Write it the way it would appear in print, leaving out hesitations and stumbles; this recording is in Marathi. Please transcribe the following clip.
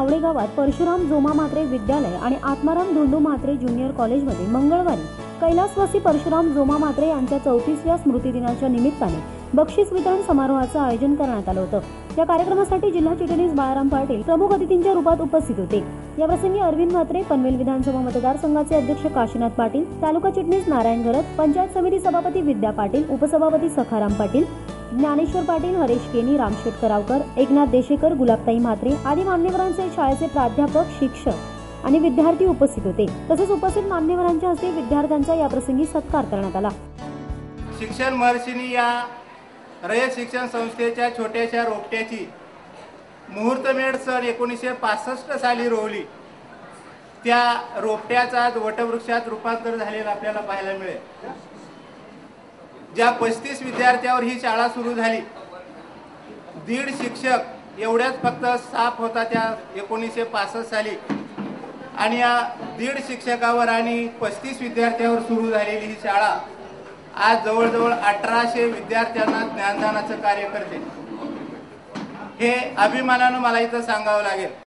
सावळे गावात परशुराम जोमा म्हात्रे विद्यालय आणि आत्माराम धोंडू म्हात्रे ज्युनियर कॉलेजमध्ये मंगळवारी कैलासवासी परशुराम जोमा म्हात्रे यांच्या 34व्या स्मृतिदिनाच्या निमित्ताने बक्षीस वितरण समारोहाचं आयोजन करण्यात आलं होतं। या कार्यक्रमासाठी जिल्हा चिटणीस बाळाराम पाटील प्रमुख अतिथींच्या रूपात उपस्थित होते। या प्रसंगी अरविंद म्हात्रे, पनवेल विधानसभा मतदारसंघाचे अध्यक्ष काशीनाथ पाटील, तालुका चिटणीस नारायण घरत, पंचायत समिती सभापती विद्या पाटील, उपसभापती सखाराम पाटील, ज्ञानेश्वर पाटील, हरेश केनी, रामशेठ करावकर, एकनाथ देशेकर, गुलाबताई म्हात्रे आदी मान्यवरांचे शाळेचे प्राध्यापक, शिक्षक आणि विद्यार्थी उपस्थित होते। तसेच उपस्थित मान्यवरांच्या हस्ते विद्यार्थ्यांचा या प्रसंगी सत्कार करण्यात आला। शिक्षण महर्षींनी या रयत शिक्षण संस्थेच्या छोट्याशा रोपट्याची मुहूर्तमेढ सन 1965 साली रोवली। त्या रोपट्याचा वटवृक्षात रूपांतर झालेलं आपल्याला पाहायला मिळेल। ज्या 35 विद्यार्थ्यांवर ही शाळा सुरू झाली, 1.5 शिक्षक एवढ्याच फक्त स्टाफ होता त्या 1965 साली, आणि या 1.5 शिक्षकावर आणि 35 विद्यार्थ्यांवर सुरू झालेली ही शाळा आज जवळजवळ 1800 विद्यार्थ्यांना ज्ञानदानाचं कार्य करते। हे अभिमानानं मला इथं सांगावं लागेल।